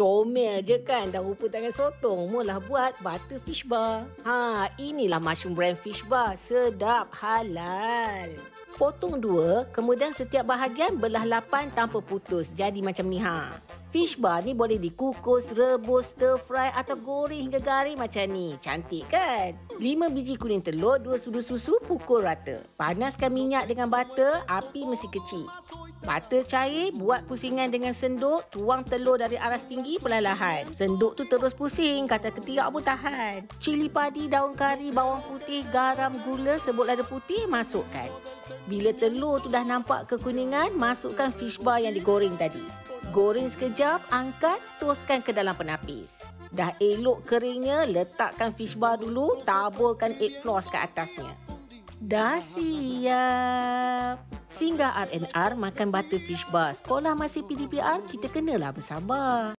Comel je kan, dah rupa tangan sotong. Mulalah buat butter fish bar. Inilah mushroom brand fish bar. Sedap, halal. Potong 2, kemudian setiap bahagian belah 8 tanpa putus. Jadi macam ni Fish bar ni boleh dikukus, rebus, stir fry atau goreng hingga garing macam ni. Cantik kan? 5 biji kuning telur, 2 sudu susu, pukul rata. Panaskan minyak dengan butter, api mesti kecil. Butter cair, buat pusingan dengan senduk, tuang telur dari aras tinggi perlahan-lahan. Senduk tu terus pusing, kata ketiak pun tahan. Cili padi, daun kari, bawang putih, garam, gula, sebut lada putih, masukkan. Bila telur tu dah nampak kekuningan, masukkan fish bar yang digoreng tadi. Goreng sekejap, angkat, toskan ke dalam penapis. Dah elok keringnya, letakkan fish bar dulu, taburkan egg floss ke atasnya. Dah siap. Singgah R&R makan butter fish bar. Sekolah masih PDPR, kita kenalah bersabar.